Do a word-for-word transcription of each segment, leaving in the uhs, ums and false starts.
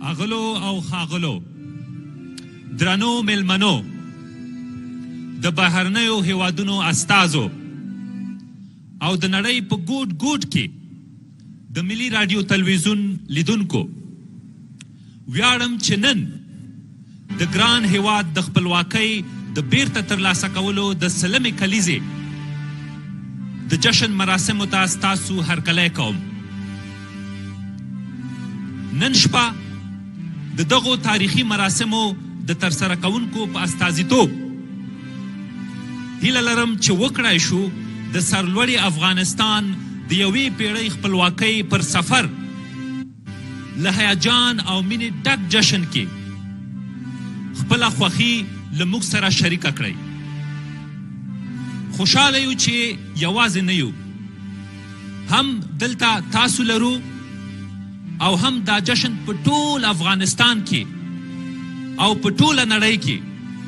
اغلو او خاغلو درنو ملمنو د بهرنیو هیوادونو استازو او د نړۍ په ګوټ ګوټ کې د ملي رادیو تلویزیون لیدونکو ویاړم چې نن د ګران هیواد د خپلواکۍ د بیرته ترلاسه کولو د سلمې کلیزې د جشن مراسمو ته ستاسو هرکلی کوم. نن شپه د دغو تاریخي مراسمو د ترسره کوونکو په استازیتوب هیله لرم چې وکړای شو د سرلوړي افغانستان د یوې پیړۍ خپلواکۍ پر سفر له هیجان او مینې ډک جشن کې خپله خوښي له موږ سره شریکه کړئ. خوشحاله یو چې یوازې نه یو، هم دلته تاسو لرو او هم دا جشن په ټول افغانستان کې او په ټوله نړۍ کې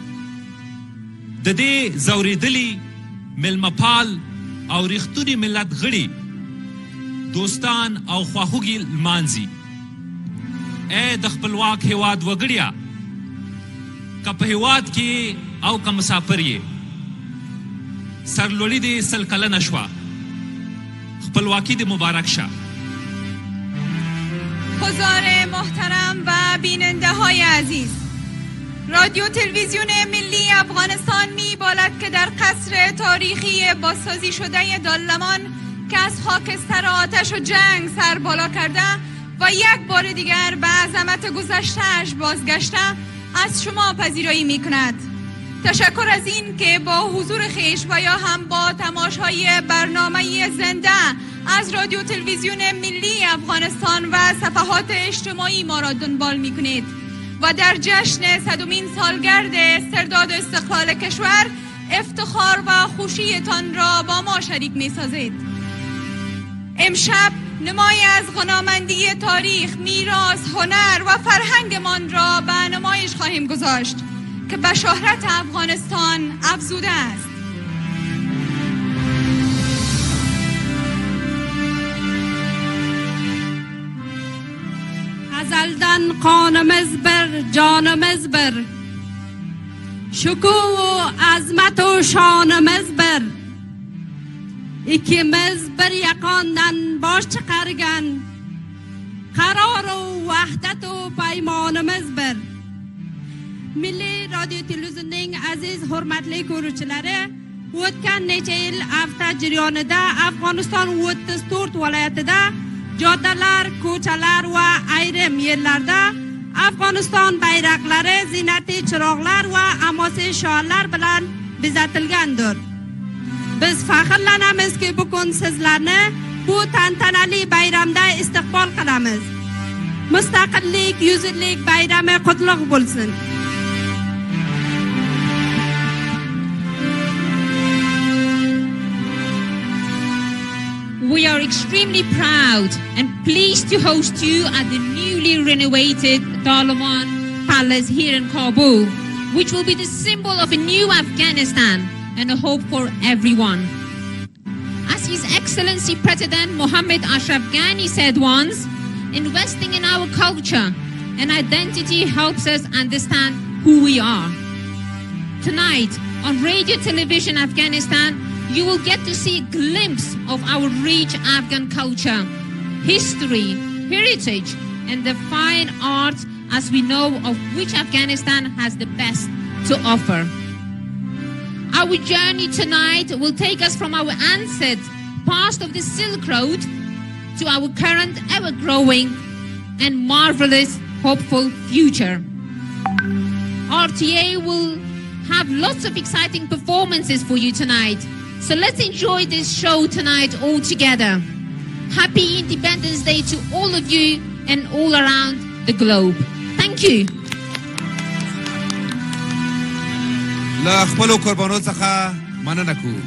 د دې ځورېدلي میلمهپال او ریښتوني ملت غړي دوستان او خواخوږي لمانځي. ای د خپلواک هیواد وګړیا، که په هیواد کې او که مسافر یې، سرلوړي دې سل کلنه شوه، خپلواکي دې مبارک شه. حضار محترم و بیننده های عزیز، رادیو تلویزیون ملی افغانستان می بالد که در قصر تاریخی بازسازی شده دالمان که از خاکستر آتش و جنگ سر بالا کرده و یک بار دیگر به عظمت گذشته‌اش بازگشته از شما پذیرایی می کند. تشکر از این که با حضور خویش و یا هم با تماشای برنامه زنده از رادیو تلویزیون ملی افغانستان و صفحات اجتماعی ما را دنبال می کنید و در جشن صدمین سالگرد استرداد استقلال کشور افتخار و خوشیتان را با ما شریک می سازید. امشب نمای از غنامندی تاریخ، میراث، هنر و فرهنگمان را به نمایش خواهیم گذاشت که به شهرت افغانستان افزوده است. ازلدن قانمز بر جانمز بر، شکوه و عظمت و شانمز بر، ایکیمز بر یقاندن باش چقرگن، قرار و وحدت و پیمانمز بر. Milli radyo televizyonning aziz hurmatli ko'ruvchilari, o'tgan necha yil hafta jarayonida Afg'oniston o'ttiz to'rt viloyatida joddalar, ko'chalar va ayrim yerlarda Afg'oniston bayroqlari, ziynatli chiroqlar va amosiy shorlar bilan bezatilgandir. Biz faxrlanamizki, bugun sizlarni bu tantanali bayramda istiqbol qilamiz. Mustaqillik yuz yillik bayrami qutlug' bo'lsin. We are extremely proud and pleased to host you at the newly renovated Dalaman Palace here in Kabul, which will be the symbol of a new Afghanistan and a hope for everyone. As His Excellency President Mohammad Ashraf Ghani said once, investing in our culture and identity helps us understand who we are. Tonight, on Radio Television Afghanistan, you will get to see a glimpse of our rich Afghan culture, history, heritage, and the fine arts as we know of which Afghanistan has the best to offer. Our journey tonight will take us from our ancient past of the Silk Road to our current ever-growing and marvelous hopeful future. R T A will have lots of exciting performances for you tonight. So let's enjoy this show tonight all together. Happy Independence Day to all of you and all around the globe. Thank you. لا خپلو قربانو څخه مننه کوو.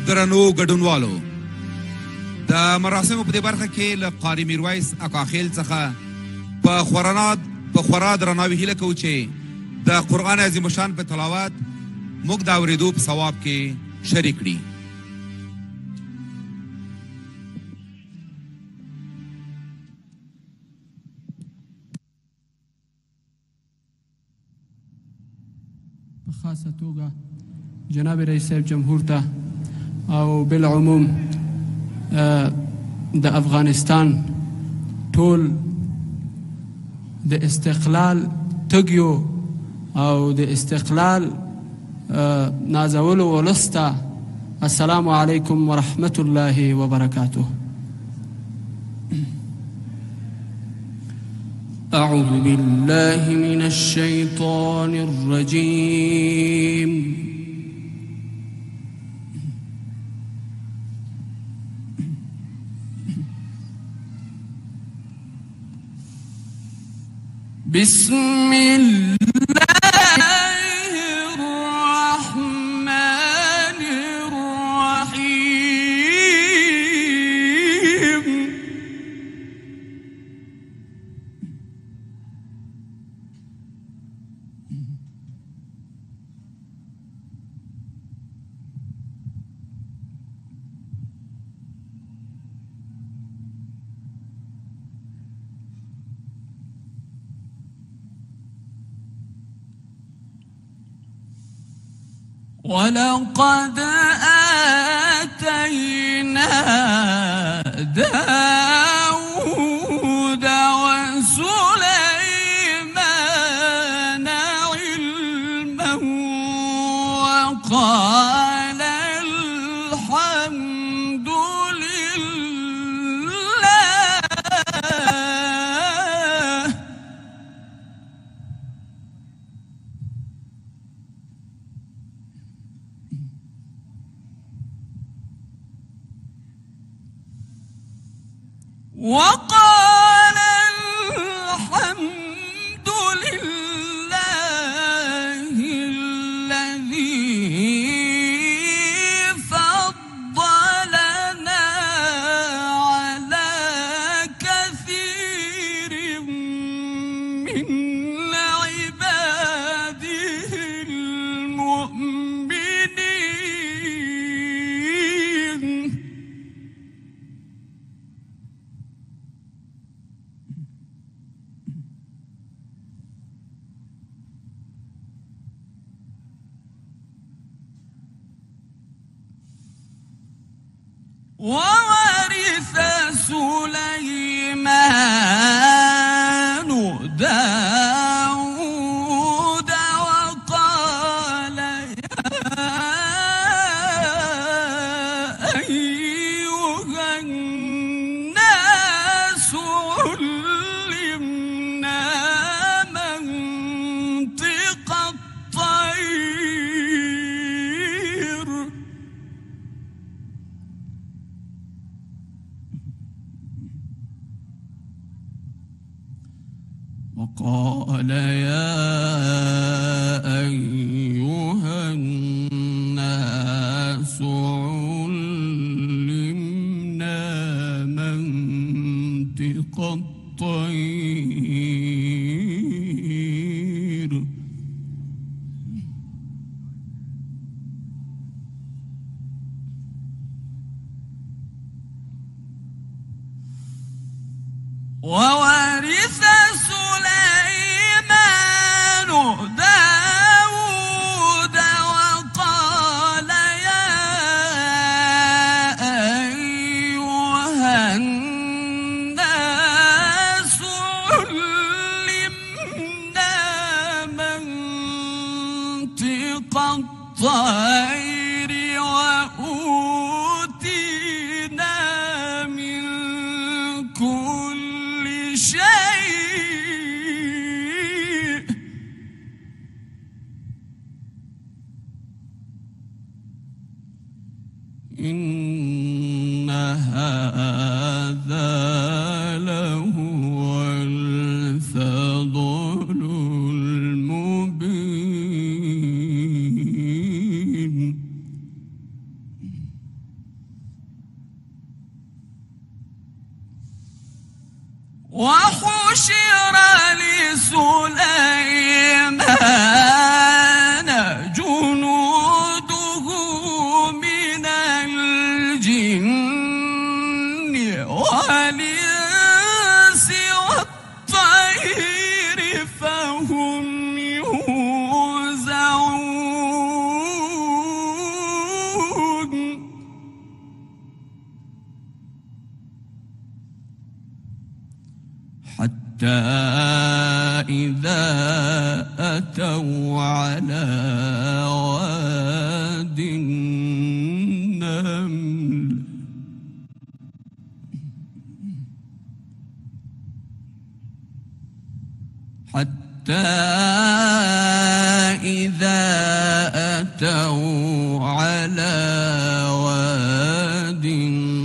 درنو ګډونوالو د مراسمو په دې برخه کې له قاري میرویس اکاخیل څخه په خورانات په خورا درناوي هیله کوو چې د قرآن عظیم شان په تلاوت موږ د اورېدو په ثواب کې شریک کړي. په خاصه توګه جناب رئیس صاحب جمهور ته او بالعموم د افغانستان ټول د استقلال تګیو او د استقلال نازولو ولسته السلام علیکم ورحمة الله وبرکاته. أعوذ بالله من الشيطان الرجيم. بسم الله الرحمن الرحيم. ولقد آتينا داود وسليمان علما وقال الحمد لله. وقال الحمد لله الذي فضلنا على كثير من عباده المؤمنين. وورث سليمان داود وقال يا أيها الناس علمنا منطق الطير. وقال يا أيها الناس علمنا منطق الطير. وورث سليمان داود وقال يا أيها الناس علمنا منطق الطير وأوتينا من كل شيء. إن هذا لهو الفضل المبين. وحشر لسليمان جنوده من الجن والإنس والطير فهم يوزعون حتى إذا أتوا على واد النمل حتى إذا أتوا على واد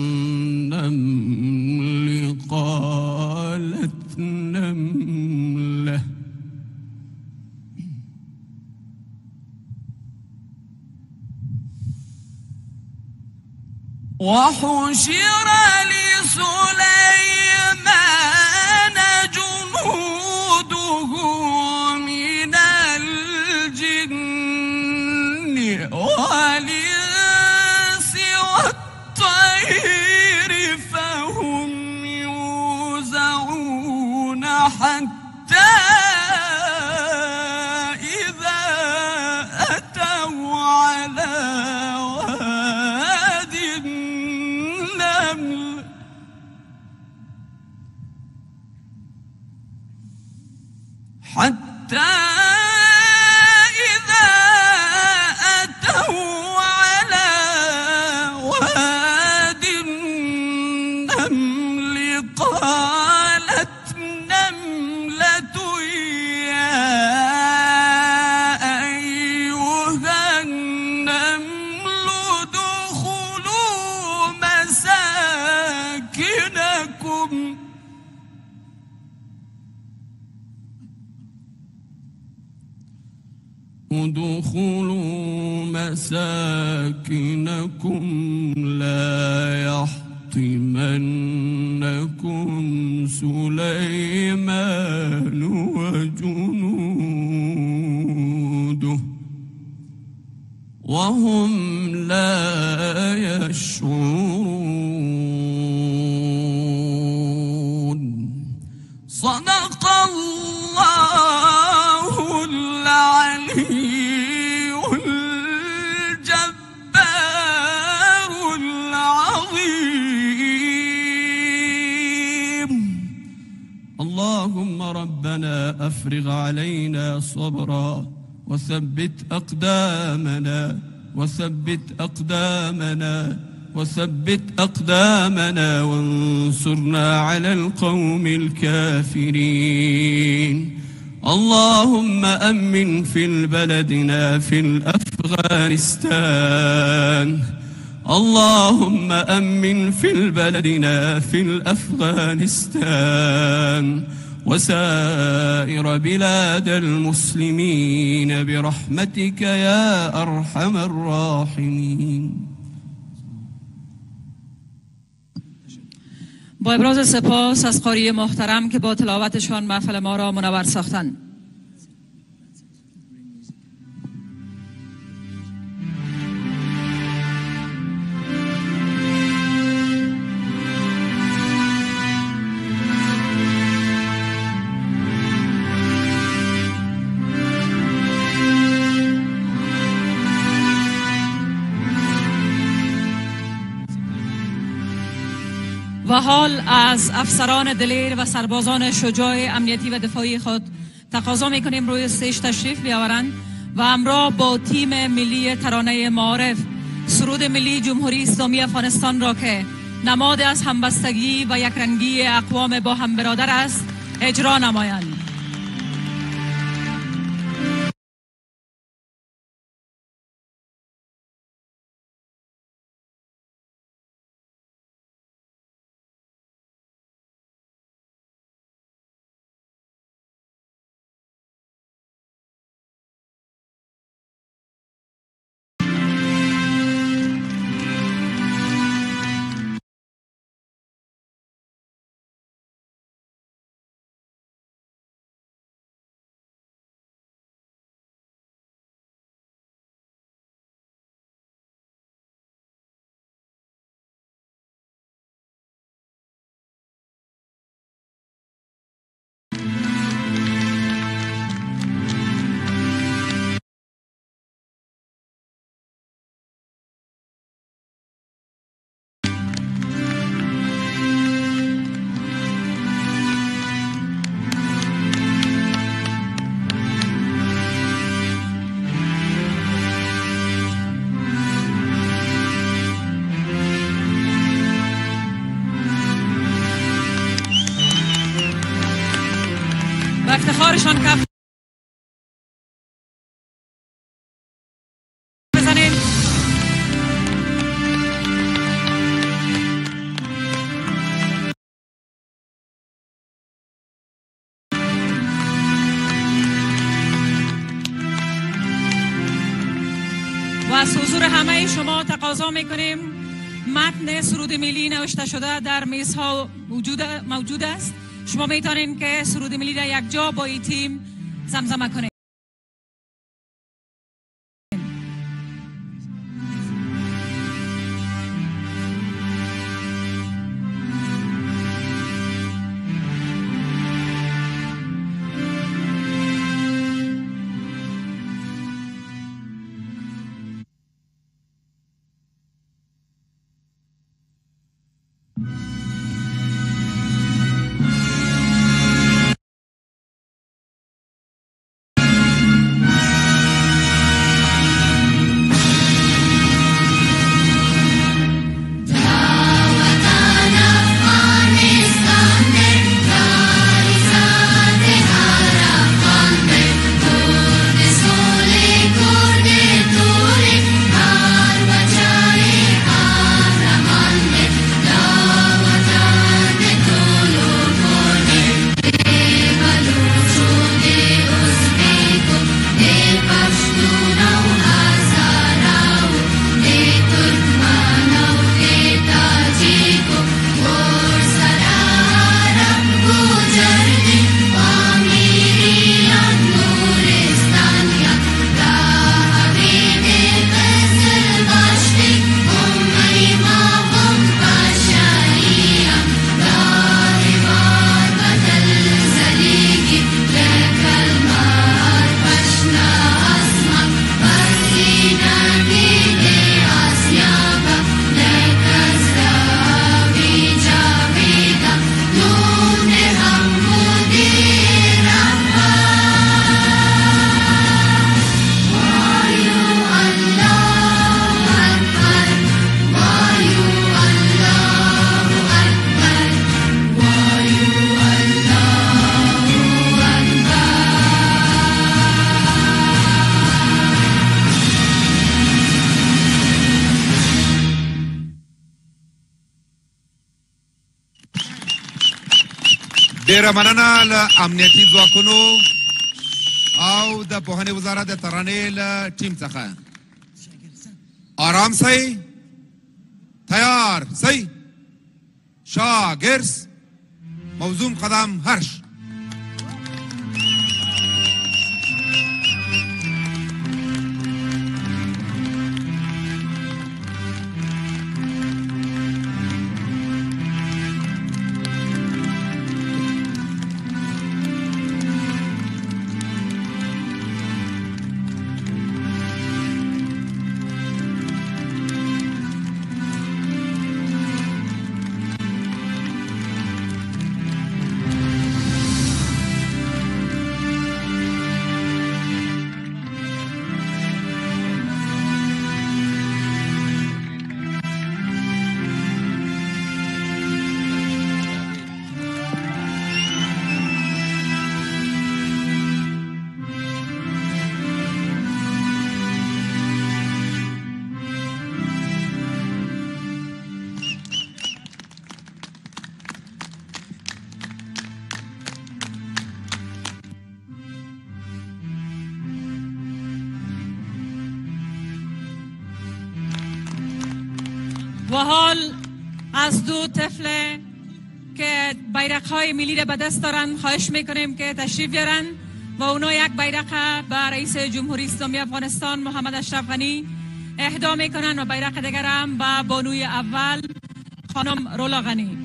النمل قالت نملة وحشر لسليمان جنوده من الجن والإنس والطير فهم يوزعون حتى إذا أتوا على واد النمل حتى إذا أتوا على واد النمل قالت نملة يا أيها النمل ادخلوا مساكنكم ادخلوا مساكنكم لا يحطمنكم سليمان وجنوده وهم لا يشعرون. صدق الله العلي الجبار العظيم. اللهم ربنا أفرغ علينا صبرا وثبت أقدامنا وثبت أقدامنا وثبت أقدامنا وانصرنا على القوم الكافرين. اللهم أمن في بلدنا في الأفغانستان. اللهم أمن في بلدنا في الأفغانستان وسائر بلاد المسلمين برحمتك يا أرحم الراحمين. با ابراز سپاس از قاری محترم که با تلاوتشان محفل ما را منور ساختند. و حال از افسران دلیر و سربازان شجاع امنیتی و دفاعی خود تقاضا میکنیم روی استیج تشریف بیاورند و همراه با تیم ملی ترانه معارف سرود ملی جمهوری اسلامی افغانستان را که نماد از همبستگی و یکرنگی اقوام با هم برادر است اجرا نمایند. افتخارشان کف بزنیم. و از حضور همه شما تقاضا میکنیم متن سرود ملی نوشته شده در میزها موجود موجود است. شما میتونین که سرود ملی را یک جا با این تیم زمزمه کنید. ډیره مننه له امنیتي ځواکونو او د پوهنې وزارت د ترانې له ټیم څخه. آرام سئ، تیار سئ، شاگرد موزون قدم هرش. و حال از دو طفل که بیرق های ملی را به دست دارن خواهش میکنیم که تشریف بیارن و اونا یک بیرق به رئیس جمهوری اسلامی افغانستان محمد اشرف غنی اهدا میکنن و بیرق دیگر هم به بانوی اول خانم رولا غنی.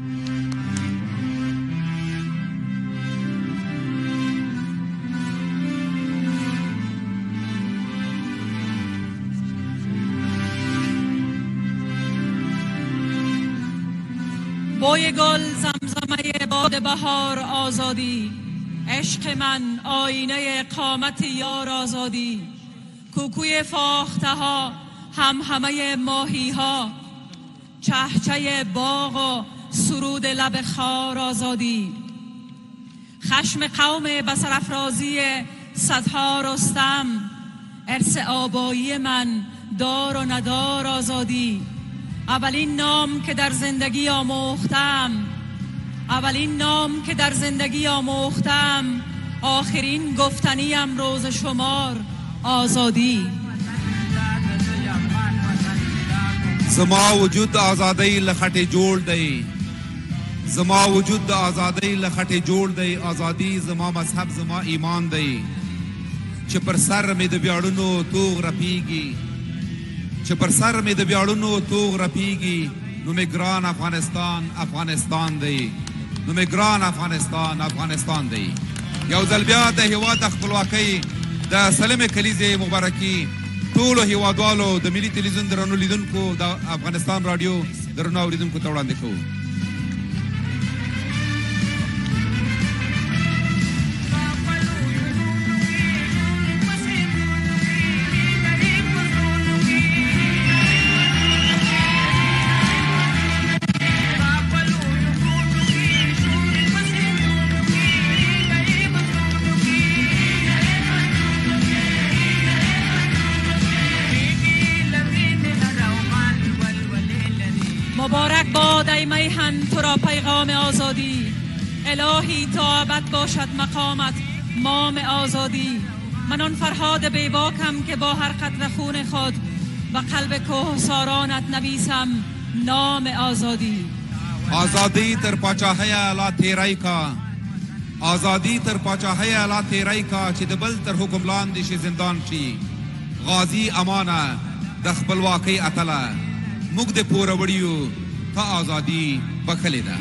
بوی گل زمزمه باد بهار آزادی، عشق من آینه قامت یار آزادی، کوکوی فاخته ها هم همه ماهی ها، چهچه باغ و سرود لب خار آزادی، خشم قوم بسرافرازی صدها رستم، ارث آبایی من دار و ندار آزادی. اولین نام که در زندگی آموختم، اولین نام که در زندگی آموختم، آخرین گفتنیم روز شمار آزادی. زما وجود د آزادۍ له خټې جوړ دی، زما وجود د آزادۍ له خټې جوړ دی. آزادي زما مذهب، زما ایمان دی. چې پر سر مې د ویاړونو توغ رپیږي، چې پر سر مې د ویاړونو توغ رپیږي، نو مې ګران افغانستان افغانستان دی، نو مې ګران افغانستان افغانستان دی. یو ځل بیا د هېواد د خپلواکۍ د سلمې کلیزې مبارکي ټولو هېوادوالو د ملي تلویزیون درنو لیدونکو د افغانستان راډیو درنو اورېدونکو ته وړاندې کوو. مبارک باد ای میهن تو را پیغام آزادی، الهی تا ابد باشد مقامت مام آزادی. من آن فرهاد بیباکم که با هر قطره خون خود و قلب کوهسارانت نویسم نام آزادی. آزادی تر پاچاهی لا تیرای کا، آزادی تر پاچاهی لا تیرای کا، چې د بل تر حکم لاندې شي زندان شي. غازی امانه د خپلواکۍ اتله، موږ د پوره وړیو ته آزادي بخلې ده.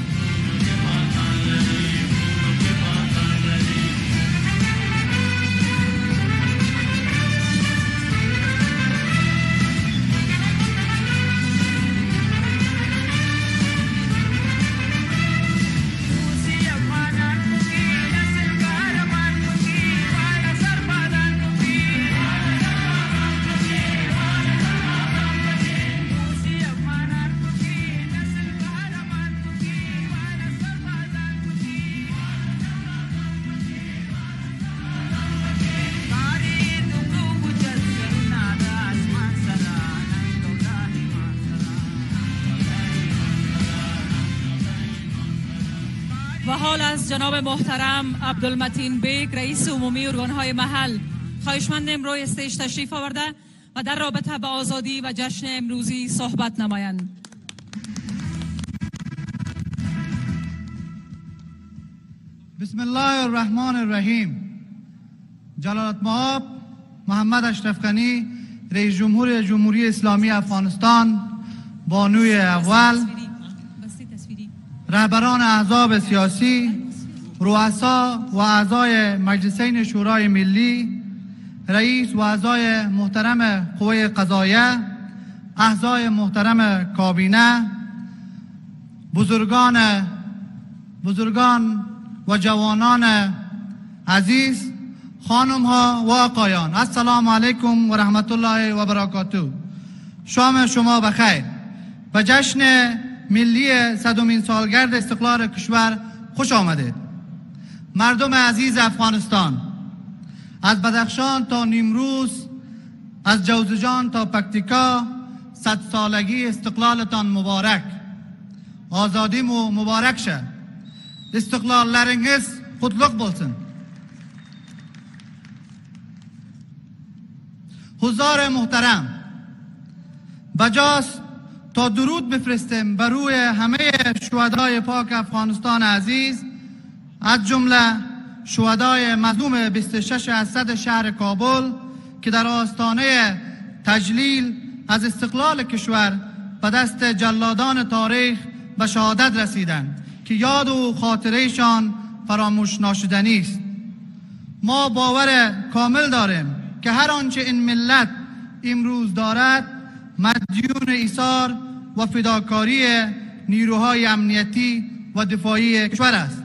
و حال از جناب محترم عبدالمتین بیگ رئیس عمومی ارگانهای محل خواهشمندم روی استیج تشریف آورده و در رابطه با آزادی و جشن امروزی صحبت نمایند. بسم الله الرحمن الرحیم. جلالت مآب محمد اشرف غنی رئیس جمهور جمهوری اسلامی افغانستان، بانوی اول، رهبران احزاب سیاسی، رؤسا و اعضای مجلسین شورای ملی، رئیس و اعضای محترم قوه قضاییه، اعضای محترم کابینه، بزرگان بزرگان و جوانان عزیز، خانم ها و آقایان، السلام علیکم و رحمت الله و برکاته. شام شما بخیر. به جشن ملی صدمین سالگرد استقلال کشور خوش آمدید. مردم عزیز افغانستان، از بدخشان تا نیمروز، از جوزجان تا پکتیکا، صد سالگی استقلالتان مبارک. آزادی مو مبارک شه. استقلالlarınız kutlu olsun. حضار محترم، بجاست تا درود بفرستیم بر روی همه شهدای پاک افغانستان عزیز، از جمله شهدای مظلوم بیست و شش اسد شهر کابل که در آستانه تجلیل از استقلال کشور به دست جلادان تاریخ به شهادت رسیدند که یاد و خاطرهشان فراموش ناشدنی است. ما باور کامل داریم که هر آنچه این ملت امروز دارد مدیون ایثار و فداکاری نیروهای امنیتی و دفاعی کشور است.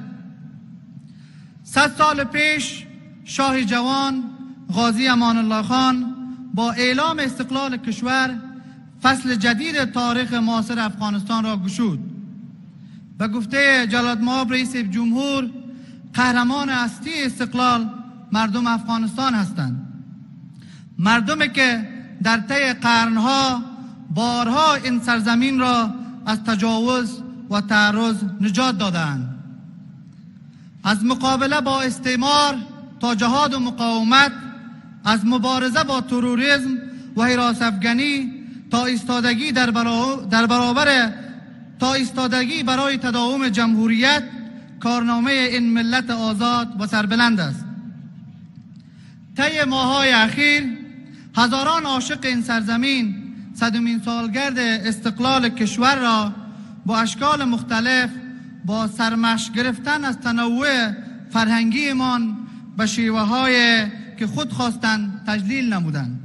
صد سال پیش شاه جوان غازی امان الله خان با اعلام استقلال کشور فصل جدید تاریخ معاصر افغانستان را گشود. به گفته جلالت مآب رئیس جمهور، قهرمان اصلی استقلال مردم افغانستان هستند. مردمی که در طی قرنها بارها این سرزمین را از تجاوز و تعرض نجات دادند. از مقابله با استعمار تا جهاد و مقاومت، از مبارزه با تروریسم و حراس افغانی تا ایستادگی در, برا... در برابر تا ایستادگی برای تداوم جمهوریت، کارنامه این ملت آزاد و سربلند است. طی ماه‌های اخیر هزاران عاشق این سرزمین صدمین سالگرد استقلال کشور را با اشکال مختلف با سرمشق گرفتن از تنوع فرهنگیمان به شیوه‌های که خود خواستند تجلیل نمودند.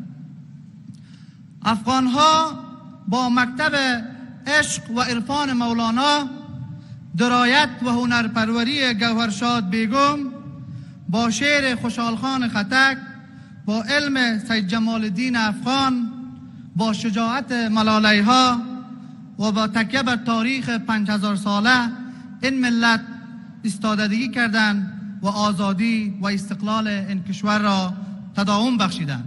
افغانها با مکتب عشق و عرفان مولانا، درایت و هنرپروری گوهرشاد بیگم، با شعر خوشحالخان خطک، با علم سید جمال الدین افغان، با شجاعت ملالیها و با تکیه بر تاریخ پنج هزار ساله این ملت ایستادگی کردند و آزادی و استقلال این کشور را تداوم بخشیدند.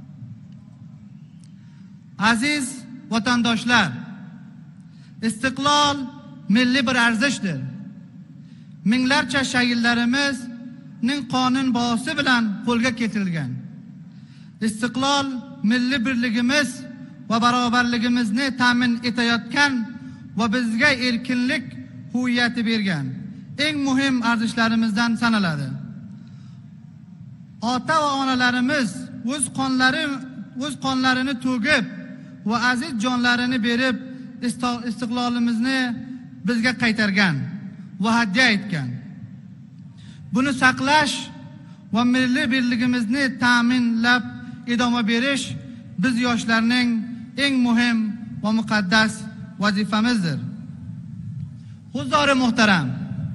Aziz vatandaşlar, istiqlal milli bir arzishdir. Minglarcha shahidlarimizning qonun bosi bilan qo'lga keltirilgan. Istiqlol milli birligimiz va barobarligimizni ta'min etayotgan va bizga erkinlik huviyati bergan eng muhim arzishlarimizdan sanaladi. Ota va onalarimiz o'z qonlari o'z qonlarini to'gib va aziz jonlarini berib istiqlolimizni bizga qaytargan va hadya etgan. Buni saqlash va milliy birligimizni ta'minlab idoma berish biz yoshlarning eng muhim va muqaddas vazifamizdir. Huzur muhtaram,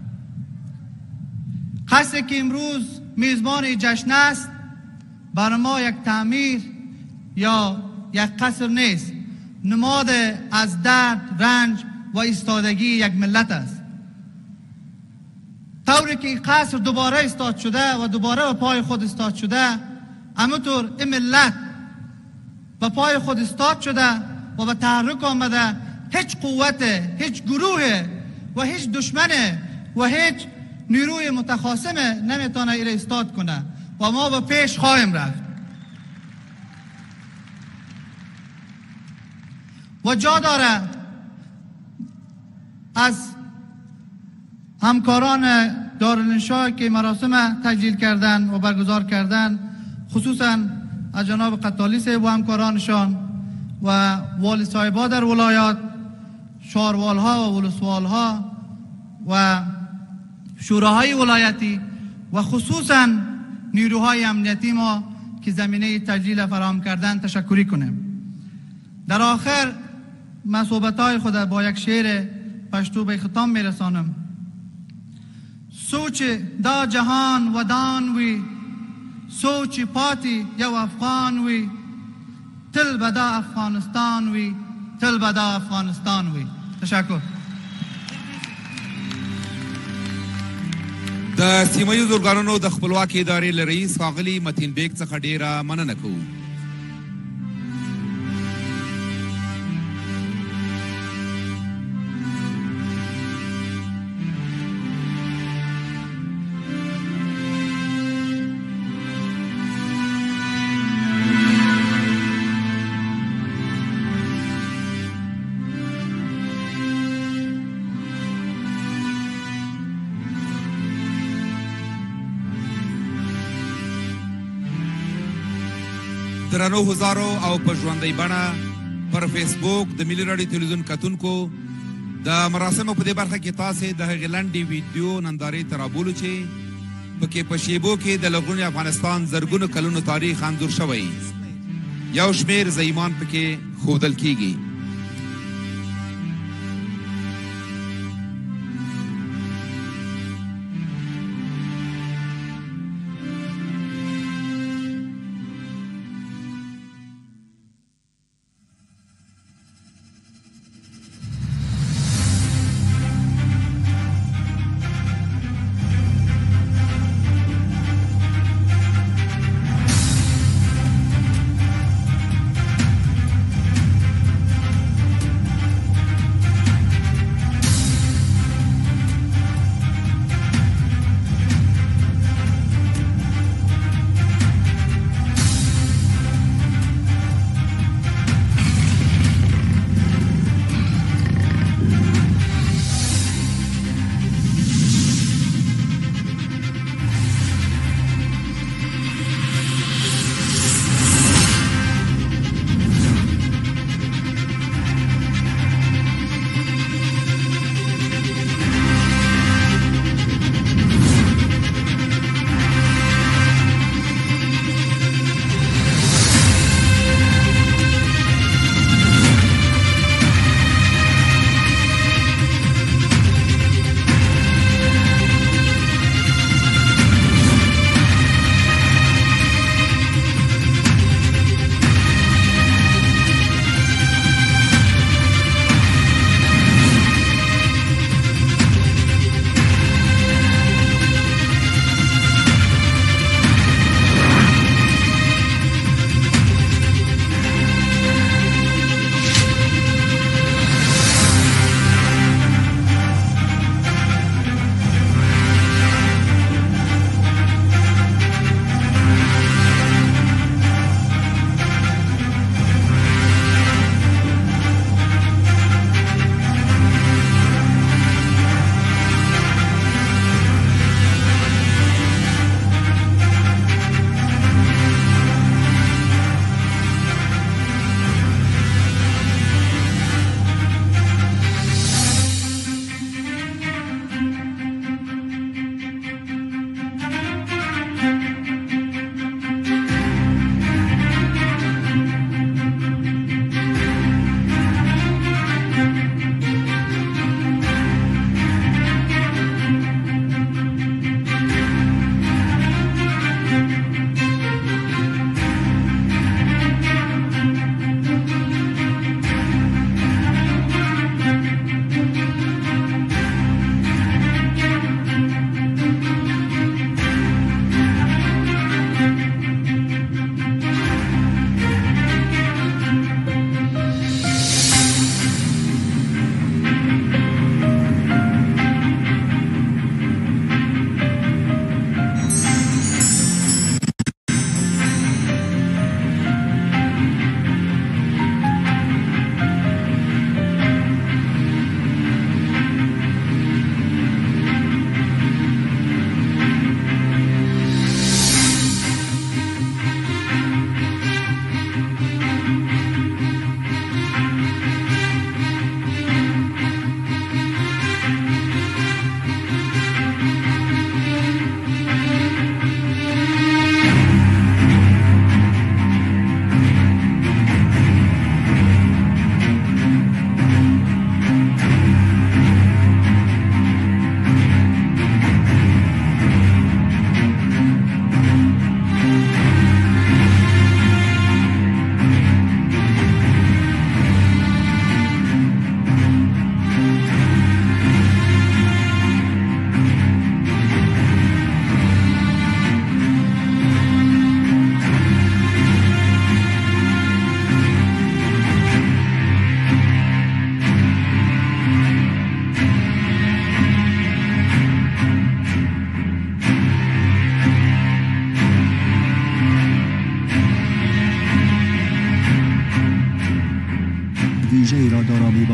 qasdi ki imroz mezbon jashn است بر ما یک تعمیر یا یک قصر نیست، نماد از درد، رنج و ایستادگی یک ملت است. طوری که این قصر دوباره ایستاد شده و دوباره به پای خود ایستاد شده، همونطور این ملت به پای خود ایستاد شده و به تحرک آمده. هیچ قوت، هیچ گروه و هیچ دشمن و هیچ نیروی متخاصم نمیتونه ایره ایستاد کنه و ما به پیش خواهیم رفت. و جا داره از همکاران دارالانشا که مراسم تجلیل کردن و برگزار کردن، خصوصا از جناب قطالی صاحب و همکارانشان و والی صاحبا در ولایات، شاروالها و ولسوالها و شوراهای ولایتی و خصوصا نیروهای امنیتی ما که زمینه تجلیل فراهم کردن تشکری کنیم. در آخر من صحبتهای خود با یک شعر پشتو به ختام میرسانم. سوچ دا جهان و دان وی، سوچ پاتی یو افغان وی، تل بدا افغانستان وی، تل بدا افغانستان وی. تشکر. د سیمه ییزو ارګانونو د خپلواکۍ ادارې له رئیس ښاغلي متین بیګ څخه ډیره مننه کوو. درنو هزارو او په ژوندۍ بڼه پر فیسبوک د ملي راډیو تلویزیون کتونکو د مراسمو په دې برخه کې تاسې د هغې لنډې ویډیو نندارې ته رابولو چې پکې په شیبو کې د لرغوني افغانستان زرګونو کلونو تاریخ انځور شوی. یو شمېر ضیمان پکې ښودل کیږي.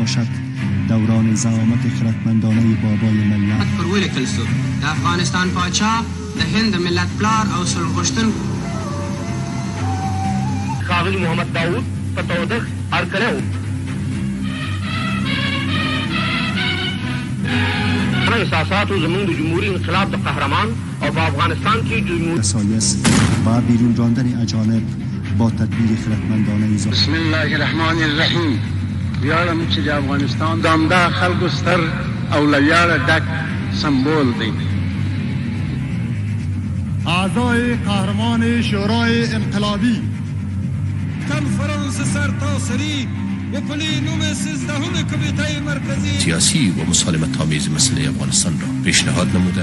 باشد دوران زعامت خردمندانه بابای ملت. پر ولیکل سو د افغانستان پاچا د هند ملت پلار او سرغشتن ښاغلي محمد داود په تودخ هرکلی و احساساتو زمون د جمهوری انقلاب د قهرمان او په افغانستان کې جمهوری سایس و بیرون راندن اجانب با تدبیر خردمندانه ایزا. بسم الله الرحمن الرحیم. ویاړم چې د افغانستان د عمده خلکو ستر او له ویاړه ډک سمبول دی. اعضای قهرمان شورای انقلابی کنفرانس سرتاسری و پلینوم سیزدهم کمیته مرکزی سیاسی و مسالمت آمیز مسئله افغانستان را پیشنهاد نموده.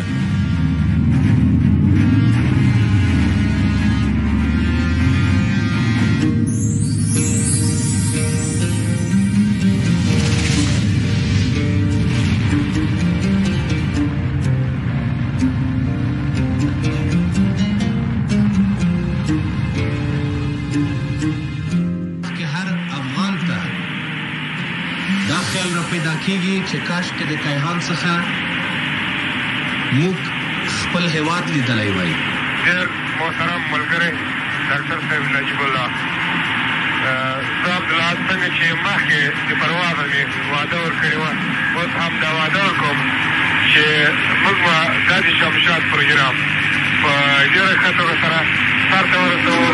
کیږي چې کاش کې د کیهان څخه موږ خپل هیواد لیدلی وای. ډېر محترم ملګری ډاکټر صاحب نجیب الله زه عبدالله څنګه چې مخکې د پروازه مې وعده ورکړې وه اوس هم دا وعده وکړم چې موږ به دا د شمشاد پروګرام په ډېره ښه توګه سره سر ته ورسوو.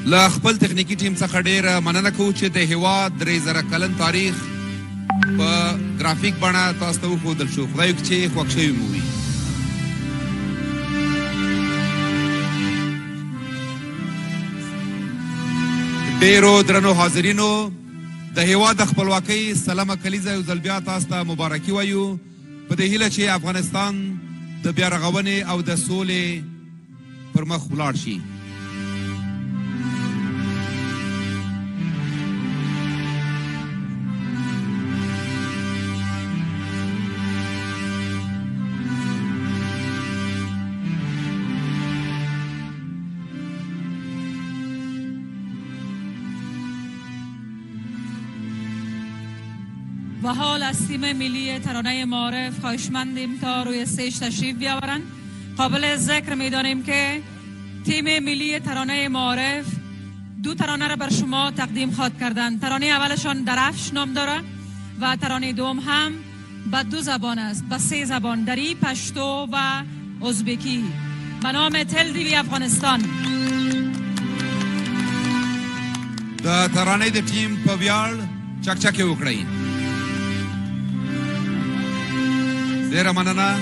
له خپل تخنیکي ټیم څخه ډېره مننه کوو چې د هېواد درې زره کلن تاریخ په ګرافیک بڼه تاسو ته وښودل شو. خدای وکړي چې خوښ شوي مو وي. ډېرو درنو حاضرینو، د هېواد د خپلواکۍ سلمه کلیزه یو ځل بیا تاسو ته مبارکي وایو په دې هیله چې افغانستان د بیا رغونې او د سولې پر مخ ولاړ شي. و حال از تیم ملی ترانه معارف خواهشمندیم تا روی استیج تشریف بیاورند. قابل ذکر می‌دانیم که تیم ملی ترانه معارف دو ترانه را بر شما تقدیم خواهد کردند. ترانه اولشان درفش نام دارد و ترانه دوم هم به دو زبان است، به سه زبان، دری، پشتو و ازبکی، به نام تل دیوی افغانستان. د ترانه د ټیم په ویاړ چکچکې وکړئ. ډېره مننه.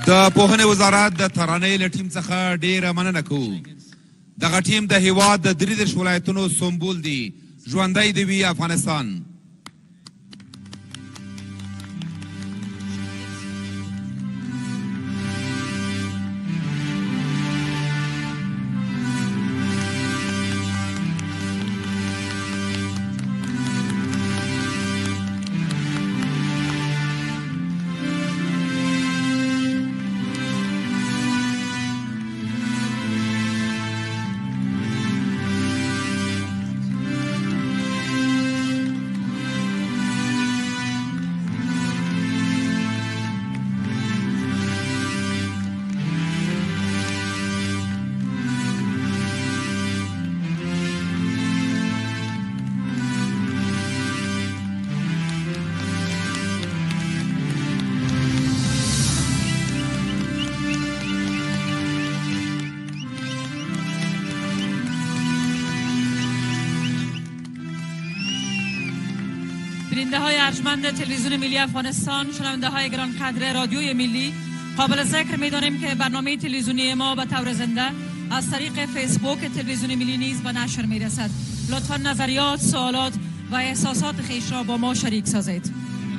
د پوهنې وزارت د ترانې له ټیم څخه ډېره مننه کوو. دغه ټیم د هېواد د درې دېرش ولایتونو سمبول دی. ژوندی دې وي افغانستان. بیننده های ارجمند تلویزیون ملی افغانستان، شنونده های گرانقدر رادیوی ملی، قابل ذکر می‌دانیم که برنامه تلویزیونی ما به طور زنده از طریق فیسبوک تلویزیون ملی نیز به نشر می‌رسد. لطفاً نظریات، سوالات و احساسات خویش را با ما شریک سازید.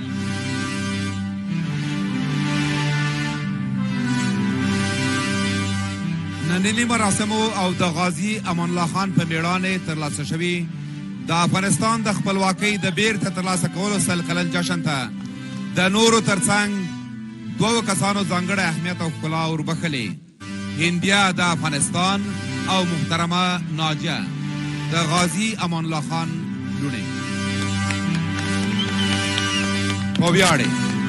نننی مراسمو او د غازی امان الله خان په میړانې ترلاسه شوي د افغانستان د خپلواکۍ د بیرته ترلاسه کولو سل کلن جشن ته د نورو ترڅنګ دوو کسانو ځانګړی اهمیت او ښکلا وربښلې. هندیه د افغانستان او محترمه ناجیه د غازی امان الله خان لوڼې په ویاړې.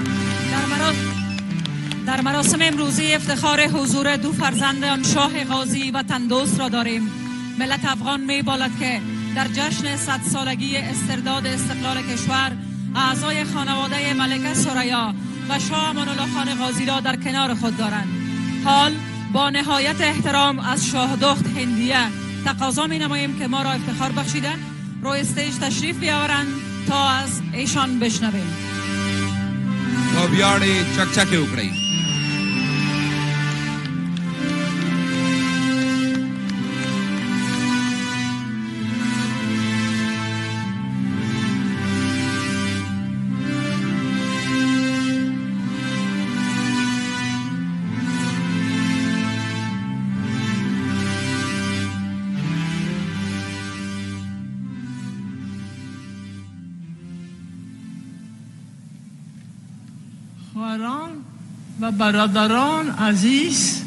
در مراسم امروزی افتخار حضور دو فرزند آن شاه غازی وطن دوست را داریم. ملت افغان می بالد که در جشن صد سالگی استرداد استقلال کشور اعضای خانواده ملکه ثریا و شاه امان الله خان غازی را در کنار خود دارند. حال با نهایت احترام از شاه دخت هندیه تقاضا می نماییم که ما را افتخار بخشیده روی استیج تشریف بیاورند تا از ایشان بشنویم. با بیاړې چکچکې وکړئ. خواهران و برادران عزیز،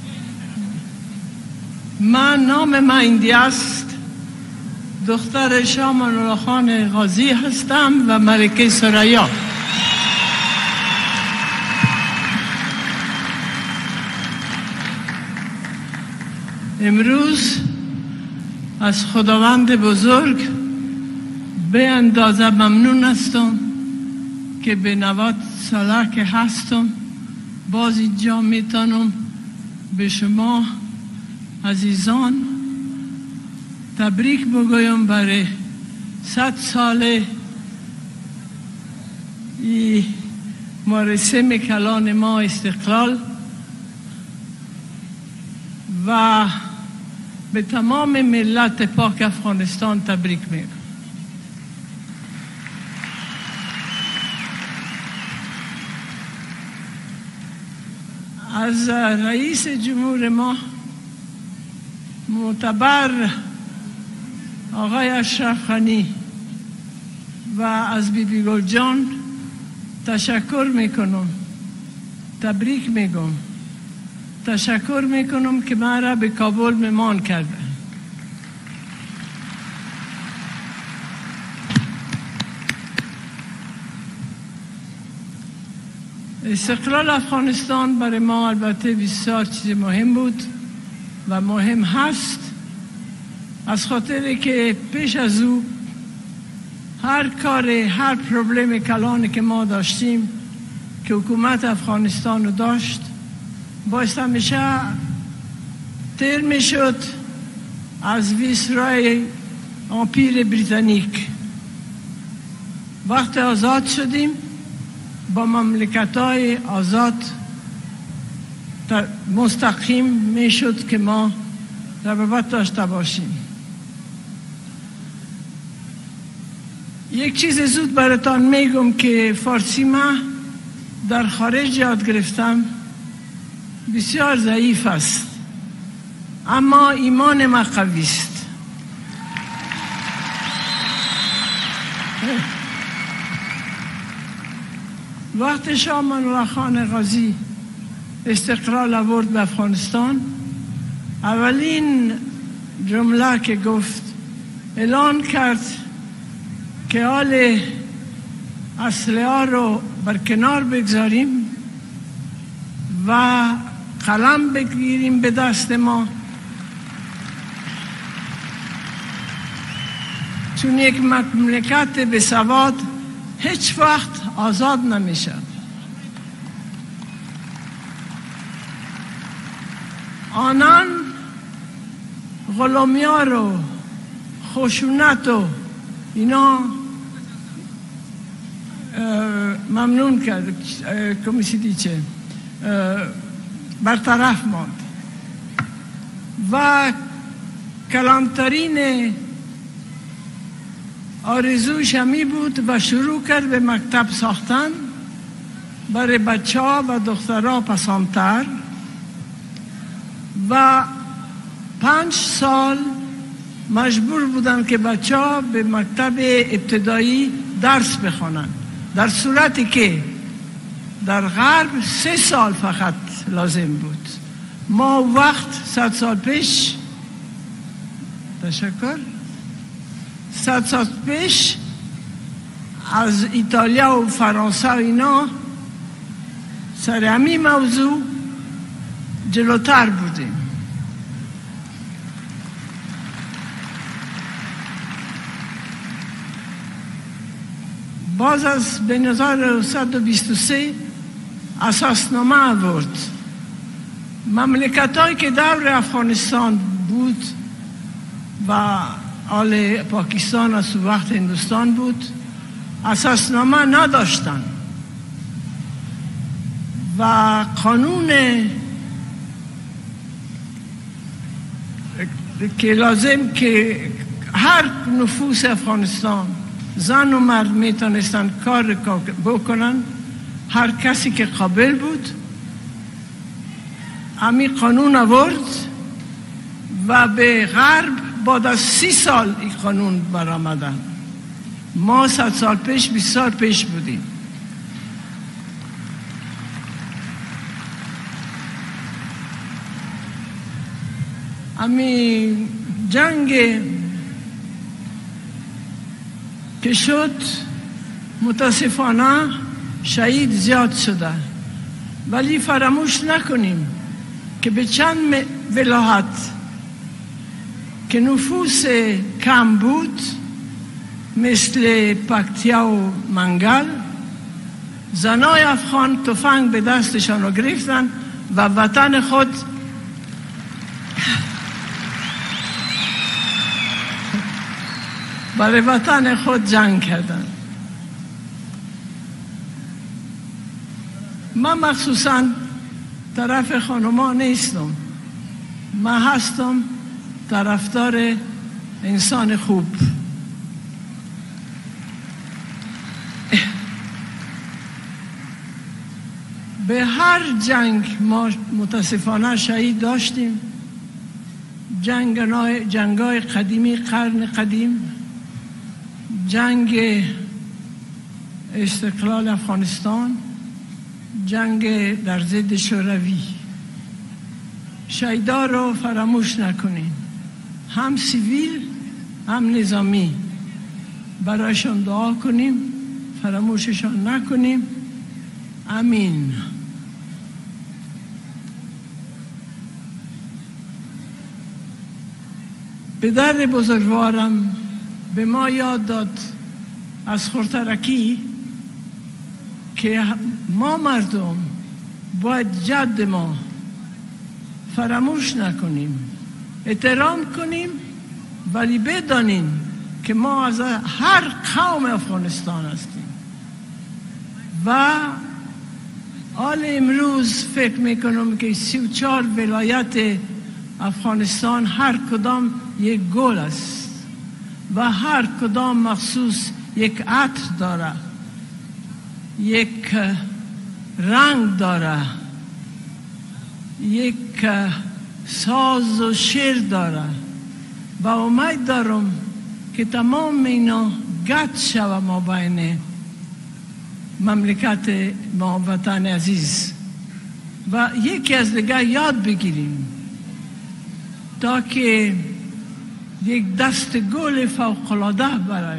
من نام من هندیه است، دختر شاه امان الله خان غازی هستم و ملکه ثریا. امروز از خداوند بزرگ به اندازه ممنون هستم که به نود ساله که هستم باز اینجا میتونم به شما عزیزان تبریک بگویم برای صد سال ای مراسم کلان ما استقلال و به تمام ملت پاک افغانستان تبریک میگم. از رئیس جمهور ما معتبر آقای اشرف غنی و از بی بی گل جان تشکر میکنم، تبریک میگم، تشکر میکنم که من را به کابل مهمان کرده. استقلال افغانستان برای ما البته بسیار چیز مهم بود و مهم هست، از خاطر که پیش از او هر کار هر پروبلم کلانی که ما داشتیم که حکومت افغانستان رو داشت باعث همیشه تیر می شد از ویسرای امپیر بریتانیک. وقت آزاد شدیم با مملکت های آزاد مستقیم میشد که ما ربط داشته باشیم. یک چیز زود براتان میگم که فارسی ما در خارج یاد گرفتم، بسیار ضعیف است اما ایمان ما قوی است. وقت شاه منوالله خان غازی استقلال آورد به افغانستان، اولین جمله که گفت اعلان کرد که حال اسلحه ها رو بر کنار بگذاریم و قلم بگیریم به دست ما، چون یک مملکت به سواد هیچ وقت آزاد نمیشه. آنان غلامی ها رو خشونت و اینا ممنون کرد، کمیسی دیچه برطرف ماند و کلانترین آرزوش همی بود و شروع کرد به مکتب ساختن برای بچه ها و دخترها پسامتر و پنج سال مجبور بودن که بچه ها به مکتب ابتدایی درس بخونن، در صورتی که در غرب سه سال فقط لازم بود. ما وقت صد سال پیش تشکر صد سال پیش از ایتالیا و فرانسه و اینا سر همین موضوع جلوتر بودیم. باز از به هزار و صد و بیست و سه اساسنامه آورد. مملکت هایی که دور افغانستان بود و آل پاکستان از وقت هندوستان بود اساسنامه نداشتن و قانون که لازم که هر نفوس افغانستان زن و مرد میتونستن کار بکنن، هر کسی که قابل بود امی قانون آورد و به غرب بعد از سی سال این قانون برآمدن. ما صد سال پیش بیست سال پیش بودیم. امی جنگ که شد متاسفانه شهید زیاد شده، ولی فراموش نکنیم که به چند ولایت که نفوس کم بود مثل پکتیا و منگل، زنای افغان تفنگ به دستشان رو گرفتن و وطن خود برای وطن خود جنگ کردن. من مخصوصا طرف خانوما نیستم، من هستم طرفدار انسان خوب. به هر جنگ ما متاسفانه شهید داشتیم. جنگ‌های قدیمی قرن قدیم، جنگ استقلال افغانستان، جنگ در ضد شوروی. شهیدا رو فراموش نکنین، هم سیویل هم نظامی. برایشان دعا کنیم، فراموششان نکنیم. امین. پدر بزرگوارم به ما یاد داد از خردترکی که ما مردم باید جد ما فراموش نکنیم، احترام کنیم، ولی بدانیم که ما از هر قوم افغانستان هستیم و حال امروز فکر میکنم که سی و چهار ولایت افغانستان هر کدام یک گل است و هر کدام مخصوص یک عطر داره، یک رنگ داره، یک ساز و شعر داره و امید دارم که تمام اینا گت شود ما بین مملکت ما وطن عزیز و یکی از دیگه یاد بگیریم تا که یک دست گل فوق‌العاده برای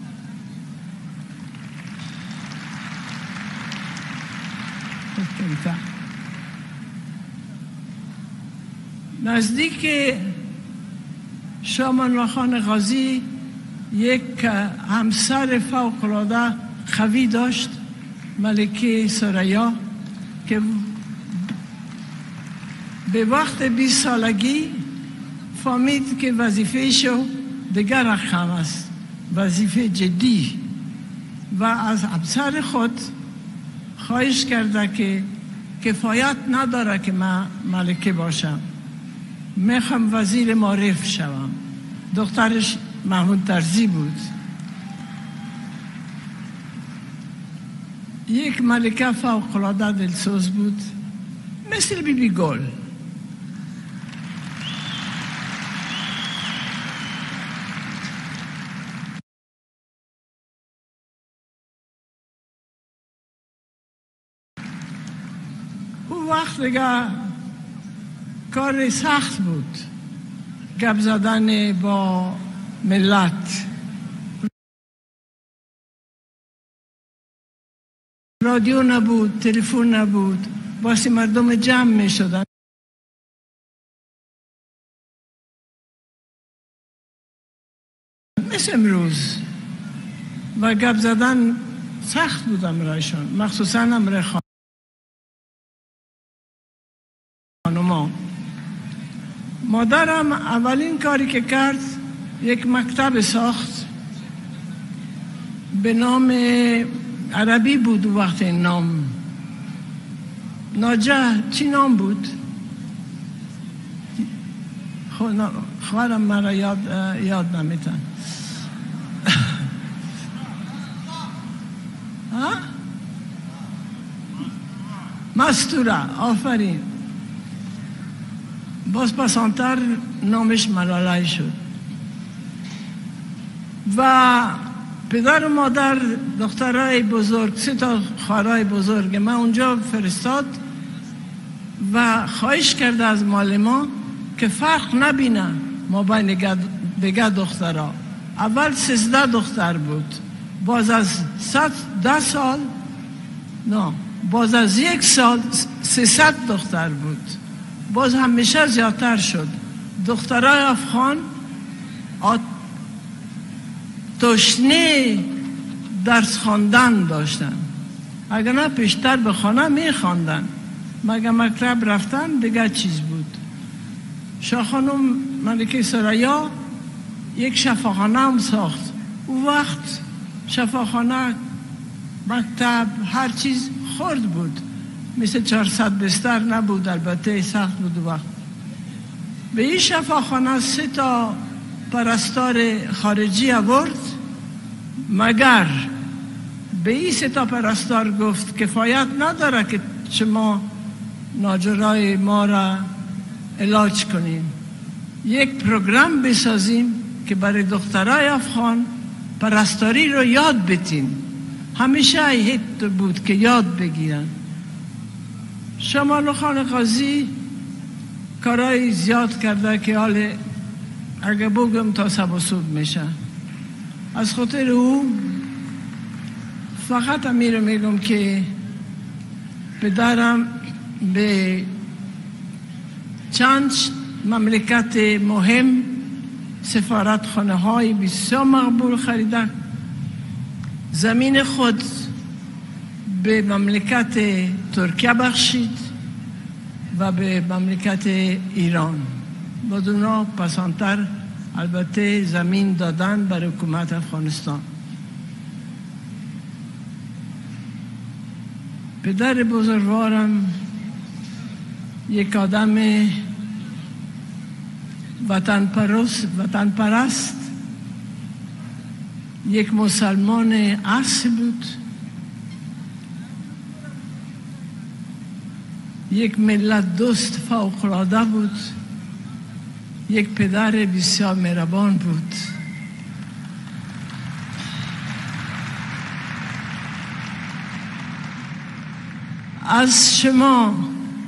نزدیک شاه امان الله خان غازی یک همسر فوق‌العاده قوی داشت، ملکه ثریا، که به وقت بیست سالگی فهمید که وظیفه شو دیگر رقم است، وظیفه جدی، و از همسر خود خواهش کرده که کفایت نداره که من ملکه باشم، میخوام وزیر معارف شوم. دخترش محمود طرزی بود. یک ملکه فوق‌العاده دلسوز بود، مثل بی بی گل. اون وقت دیگه کار سخت بود، گپ زدن با ملت، رادیو نبود، تلفن نبود، واسه مردم جمع می شدن. مثل امروز و گپ زدن سخت بود امرایشان، مخصوصا امرای خانوما. مادرم اولین کاری که کرد یک مکتب ساخت به نام عربی بود وقت نام ناجه. چی نام بود؟ خواهرم مرا یاد, یاد نمیتن. مستوره. آفرین. باز پسانتر نامش ملالای شد و پدر و مادر دخترای بزرگ، سه تا خواهرای بزرگ من اونجا فرستاد و خواهش کرده از معلمان که فرق نبینه ما بین دیگه دخترها. اول سیزده دختر بود، باز از صد ده سال نه باز از یک سال سیصد دختر بود، باز همیشه زیادتر شد. دخترای افغان تشنه درس خواندن داشتن، اگر نه پیشتر به خانه می خواندن، مگه مکتب رفتن دیگه چیز بود. شاه خانم ملکه ثریا یک شفاخانه هم ساخت. اون وقت شفاخانه، مکتب، هر چیز خرد بود، مثل چهارصد بستر نبود، البته سخت بود. وقت به این شفاخانه سه تا پرستار خارجی آورد، مگر به این سه تا پرستار گفت کفایت نداره که شما ناجرای ما را علاج کنیم، یک پروگرام بسازیم که برای دخترای افغان پرستاری رو یاد بتین. همیشه هیت بود که یاد بگیرن. شاه امان الله خان غازی کارهای زیاد کرده که حال اگه بگم تا سب و صبح میشه. از خاطر او فقط امیر میگم که پدرم به چند مملکت مهم سفارت خانه های بسیار مقبول خریده. زمین خود به مملکت ترکیه بخشید و به مملکت ایران. با دونا پسانتر البته زمین دادن بر حکومت افغانستان. پدر بزرگوارم یک آدم وطن پرست, وطن پرست یک مسلمان اصل بود، یک ملت دوست فوق‌العاده بود، یک پدر بسیار مهربان بود. از شما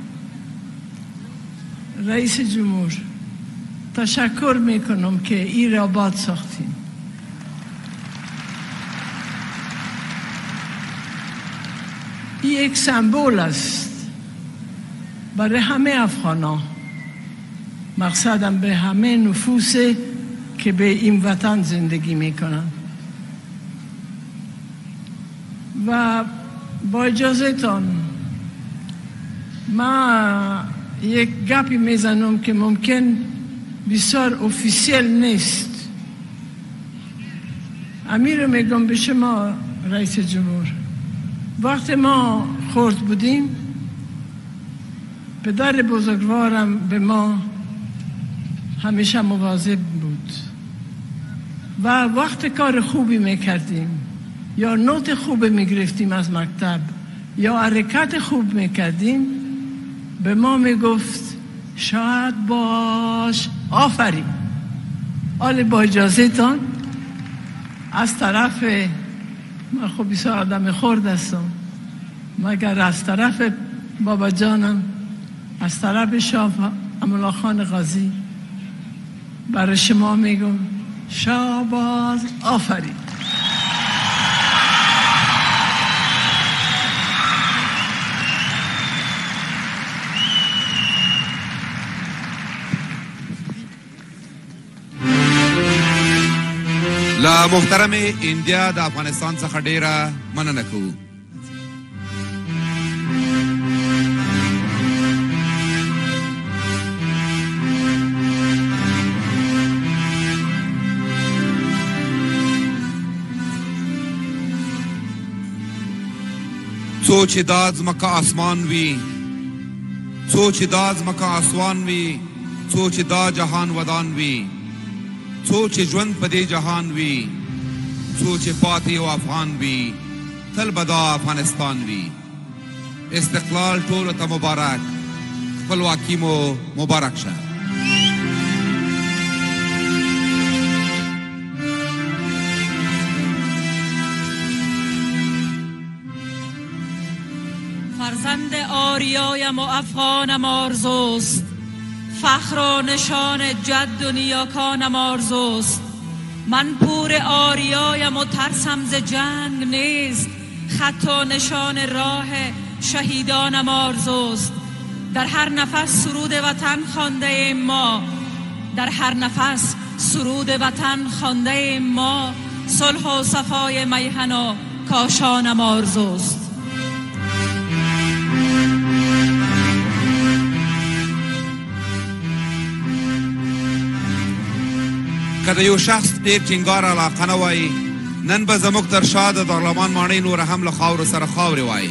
رئیس جمهور تشکر میکنم که این را آباد ساختیم. این یک سمبل است برای همه افغانان، مقصدم به همه نفوس که به این وطن زندگی میکنن. و با اجازه تان ما یک گپی میزنم که ممکن بسیار اوفیسیل نیست. امیر میگم به شما رئیس جمهور، وقتی ما خرد بودیم پدر بزرگوارم به ما همیشه مواظب بود و وقت کار خوبی میکردیم یا نوت خوب میگرفتیم از مکتب یا حرکت خوب میکردیم به ما میگفت شاید باش، آفرین. حالا با اجازه تان از طرف من خب بسیار آدم خرد هستم، مگر از طرف بابا جانم، از طرف شاه امولا خان غازی برای شما میگم شاباز، آفرین. لا محترم انډیا د افغانستان څخه ډیره مننه کوو. څو چې دا ځمکه اسمان وي، څو چې دا ځمکه اسمان وي، څو چې دا جهان ودان وي، څو چې ژوند په دې جهان وي، څو چې پاتې یو افغان وي، تل به دا افغانستان وي. استقلال ټولو ته مبارک، خپلواکي مو مبارک شه. فرزند آریایم و افغانم آرزوست، فخر و نشان جد و نیاکانم آرزوست. من پور آریایم و ترسم ز جنگ نیست، خط و نشان راه شهیدانم آرزوست. در هر نفس سرود وطن خوانده ایم ما، در هر نفس سرود وطن خوانده ایم ما. صلح و صفای میهن و کاشانم آرزوست. که د یو شخص ډېر ټینګار علاقه نه وای، نن به زموږ تر شا د دارالمان ماڼۍ نوره هم له خاورو سره خاورې وای.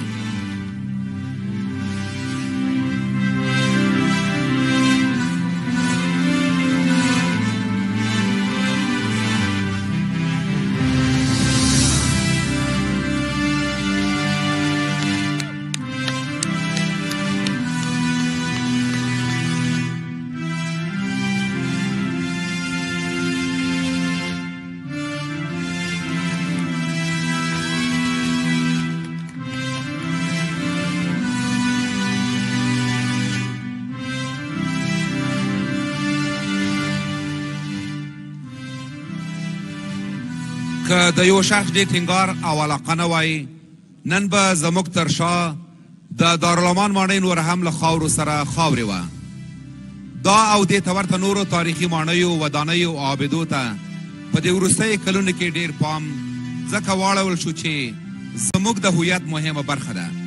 که د یو شخص ډېر ټینګار او علاقه نه وای، نن به زموږ تر شا د دارالمان ماڼۍ نوره هم له خاورو سره خاورې وه. دا او دې ته ورته نورو تاریخي ماڼیو، ودانیو او عابدو ته په دې وروستیو کلونو کې ډېر پام ځکه واړول شو چې زموږ د هویت مهمه برخه ده.